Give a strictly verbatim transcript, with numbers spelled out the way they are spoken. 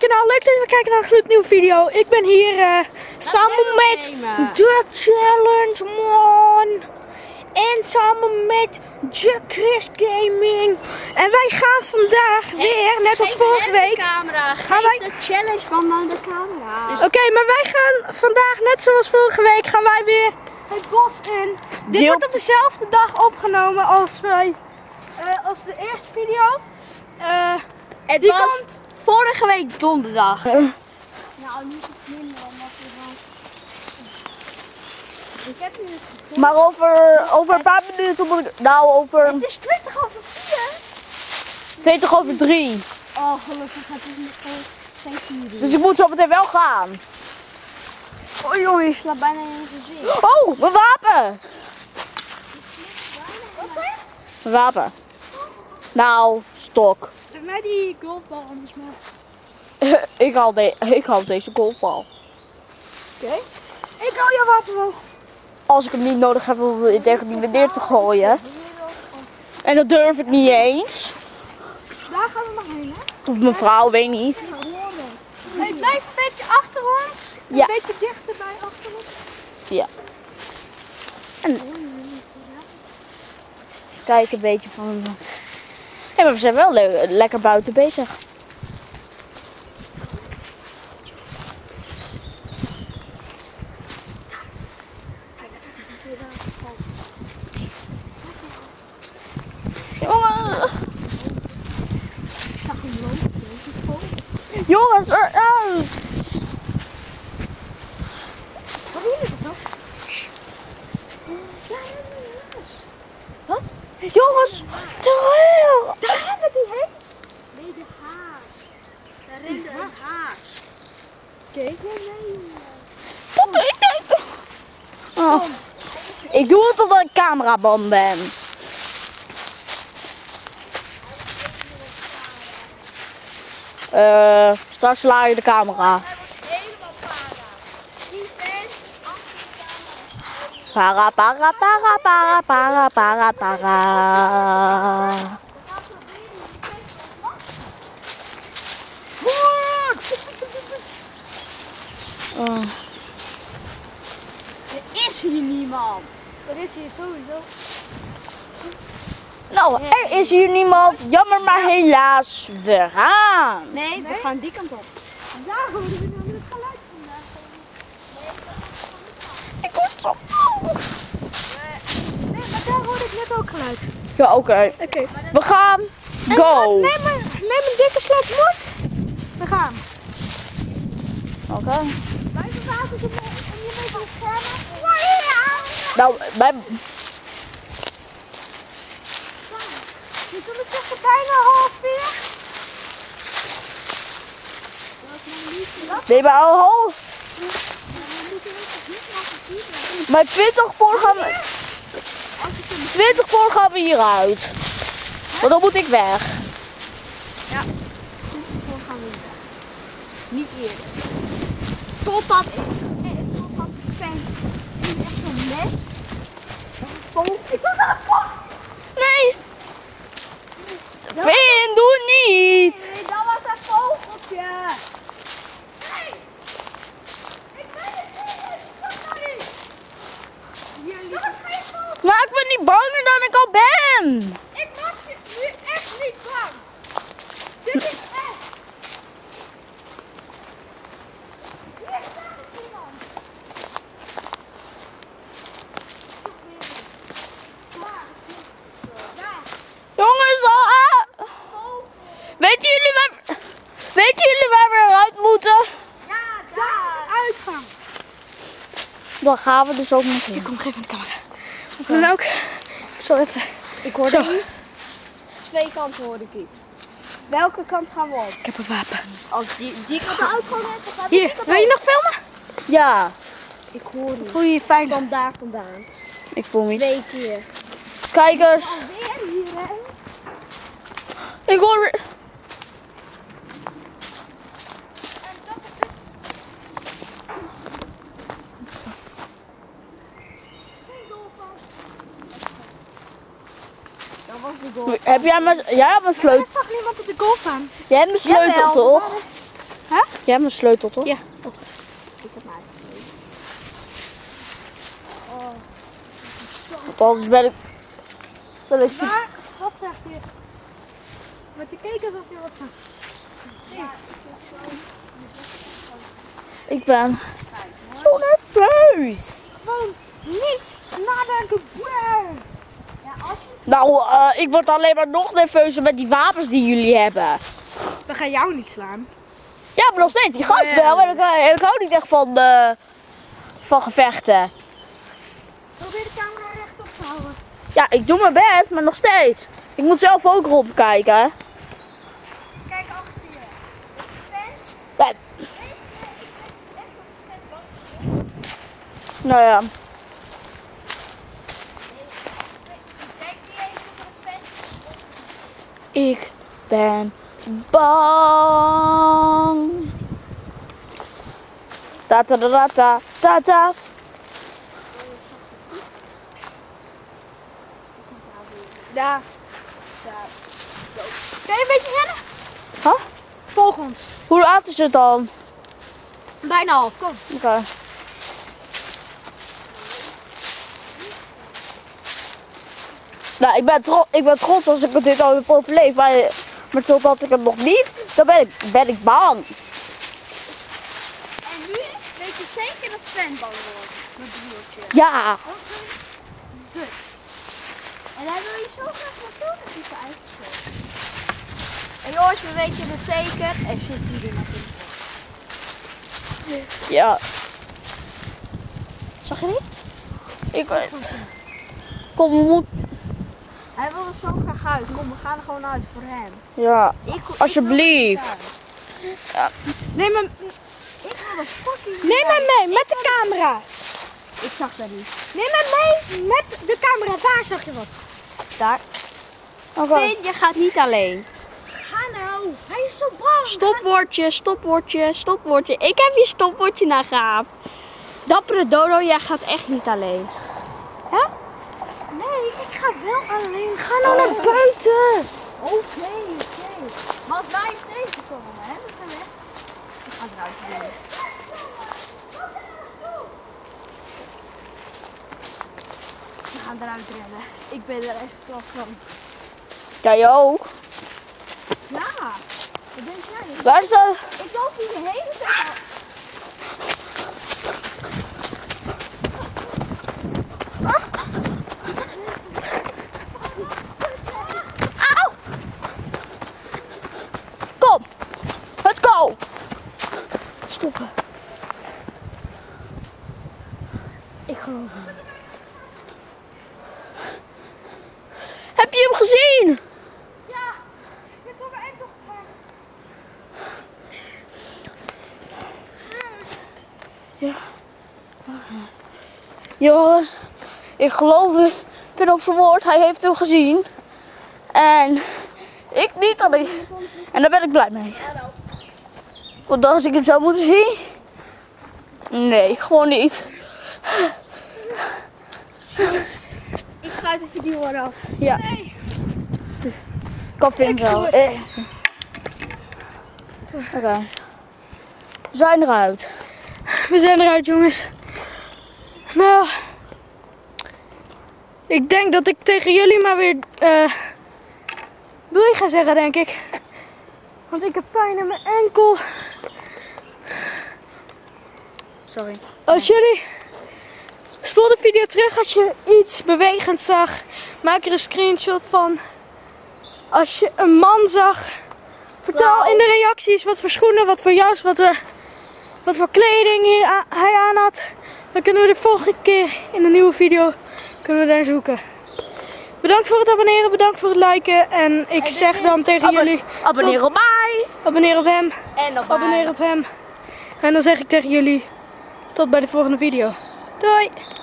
kanaal. Leuk dat je kijkt naar een gloednieuwe video. Ik ben hier uh, samen met de Challenge Man. En samen met de Chris Gaming. En wij gaan vandaag hey, weer, net als vorige week. Camera. Gaan wij de challenge van de camera. Dus... Oké, okay, maar wij gaan vandaag, net zoals vorige week, gaan wij weer het bos in. Dit Deel... wordt op dezelfde dag opgenomen als wij, uh, als de eerste video. Uh, het die was komt vorige week donderdag. Uh. Nou, nu is het minder omdat we dan... Ik heb nu het maar over, over een paar minuten moet ik... Nou, over... Het is twintig over vier. twintig over drie. Oh, gelukkig. Het is nog geen vier. Dus ik moet zo meteen wel gaan. Oh jongen, je slaat bijna in je gezicht. Oh, mijn wapen. Wat hè? Mijn wapen. Nou, stok. Geef mij die golfbal anders maar. ik, haal de, ik haal deze golfbal. Oké. Okay. Ik hou jouw wapen wel. Als ik hem niet nodig heb om het tegen die meneer te gooien. En dat durf ik niet eens. Daar gaan we nog heen, hè? Of mevrouw, weet niet. Hey, blijf een beetje achter ons. Een ja. beetje dichterbij achter ons. Ja. En... Kijk een beetje van... Hey, maar we zijn wel le lekker buiten bezig. Jongen! Ik zag hem lopen. Jongens, eruit! Wat doen jullie toch? Wat? Jongens, terug! Daar rende die heen? Nee, de haas. Daar rende een haas. Kijk maar mee. Wat doe ik dit? Oh. Ik doe het omdat ik cameraman ben. Uh, straks sla je de camera. Hij wordt helemaal para. Die vent achter de camera. Para, para, para, para, para, para, para. Oh. Er is hier niemand. Er is hier sowieso. Nou, er is hier niemand. Jammer, maar helaas. We gaan. Nee, we nee? gaan die kant op. Daar horen we dan het geluid vandaan. Ik word zo. Nee, maar daar hoorde ik net ook geluid. Ja, oké. Okay. Okay. We gaan. Go. Neem een, neem een dikke slok moed. We gaan. Oké. Okay. Blijf een water om je mee te beschermen. Nou, bij... Je doet het zeggen bijna half vier. Nee, maar al half. Maar twintig voor gaan we... twintig voor gaan we hieruit. Want dan moet ik weg. Ja, twintig voor gaan we weg. Niet eerder. Totdat ik... Totdat ik vent... Zie je echt zo'n mes? Ik wil naar de pot. Nee. Vin, doe niet. Nee, dat was een vogeltje. Nee. Ik ben het niet. Kom nou niet. Jullie... Dat was geen vogel. Maak me niet banger dan ik al ben. Ik maak je nu echt niet bang. Dit is echt. Hier staat er iemand. Jongens, al aan. Weten jullie waar... Weten jullie waar we eruit moeten? Ja, daar. Uitgang. Dan gaan we dus ook nog heen. Kom, geef me de camera. Dan ook. Ik zal even. Ik hoorde iets. Twee kanten hoorde ik iets. Welke kant gaan we op? Ik heb een wapen. Als die, die kant de uitgang hebt, dan gaat Hier, wil je nog filmen? Ja. Ik hoor niet. Voel je je fijn? Kom daar vandaan. Ik voel me. Twee keer. Kijkers. Alweer hierheen. Ik hoor weer. Dat was de golf. Heb jij mijn, jij hebt mijn Er sleutel? is toch niemand op de golfbaan? Jij hebt mijn sleutel Jawel. toch? Hè? Jij hebt mijn sleutel toch? Ja. Ik heb hem uitgelezen. Want anders ben ik... Ben ik... Maar, wat zeg je? Want je keek alsof je wat zag. Ik ben zo nerveus. Gewoon niet nadenken. Wow. Ja, als je... Nou, uh, ik word alleen maar nog nerveuzer met die wapens die jullie hebben. We gaan jou niet slaan. Ja, maar nog steeds, die gast ja. wel. En ik, en ik hou niet echt van, uh, van gevechten. Probeer de camera rechtop te houden. Ja, ik doe mijn best, maar nog steeds. Ik moet zelf ook rondkijken. Kijk achter je. Ja. Nou ja. Ik ben bang. Ta ta ta ta ta ta. Daar. Kan je een beetje rennen? Huh? Volg ons. Hoe laat is het dan? Bijna half, kom. Oké. Okay. Nou, ik ben, tro ik ben trots als ik dit al heb overleefd, maar, maar totdat ik het nog niet, dan ben ik, ben ik bang. En nu weet je zeker dat Sven bang wordt. Met het broertje. Ja. Dus. En daar wil je zo graag naartoe dat hij zijn eigen speelt. En jongens, we weten het zeker. Er zit hier natuurlijk. Ja. Zag je dit? Ik weet het. Kom, we moeten... Hij wil er zo graag uit. Kom, we gaan er gewoon uit voor hem. Ja, Ik, alsjeblieft. Ik, Ja. Neem hem, ik wil een fucking... neem hem mee met de camera. Ik zag dat niet. Neem hem mee met de camera. Daar zag je wat. Daar. Oké. Okay. Finn, je gaat niet alleen. Ga nou. Hij is zo bang. Stopwoordje, stopwoordje, stopwoordje. Ik heb je stopwoordje nagehaald. Dappere Dodo, jij gaat echt niet alleen. Ja? Nee, ik ga wel alleen. Ga nou naar buiten. Oké, okay, oké. Okay. Maar als wij hem tegenkomen, hè, dan zijn we echt... Ik ga eruit doen. We gaan eruit rennen. Ik ben er echt zo van. Jij ook? Ja, wat denk jij? Waar is dat? Ik loop hier de hele tijd al. Auw! Kom! Let's go! Stoppen. Ik geloof het. Heb je hem gezien? Ja, ik ben toch echt nog gegaan. Ja. Jongens, ik geloof het. Ik vind op zijn woord, hij heeft hem gezien. En ik niet alleen. En daar ben ik blij mee. Want als ik hem zou moeten zien. Nee, gewoon niet. Ik sluit de video weer af. Ja. Nee. Kan Finn wel. Eh. Oké. Okay. We zijn eruit. We zijn eruit, jongens. Nou, ik denk dat ik tegen jullie maar weer uh, doei ga zeggen, denk ik. Want ik heb pijn in mijn enkel. Sorry. Als jullie... Spoel de video terug als je iets bewegend zag. Maak er een screenshot van. Als je een man zag. Vertel in de reacties wat voor schoenen, wat voor jas, wat, uh, wat voor kleding hier aan, hij aan had. Dan kunnen we de volgende keer in een nieuwe video kunnen we daar zoeken. Bedankt voor het abonneren, bedankt voor het liken. En ik zeg dan tegen Abon jullie... Abonneer tot, op mij. abonneer op hem. En op Abonneer op hem. En dan zeg ik tegen jullie tot bij de volgende video. Doei!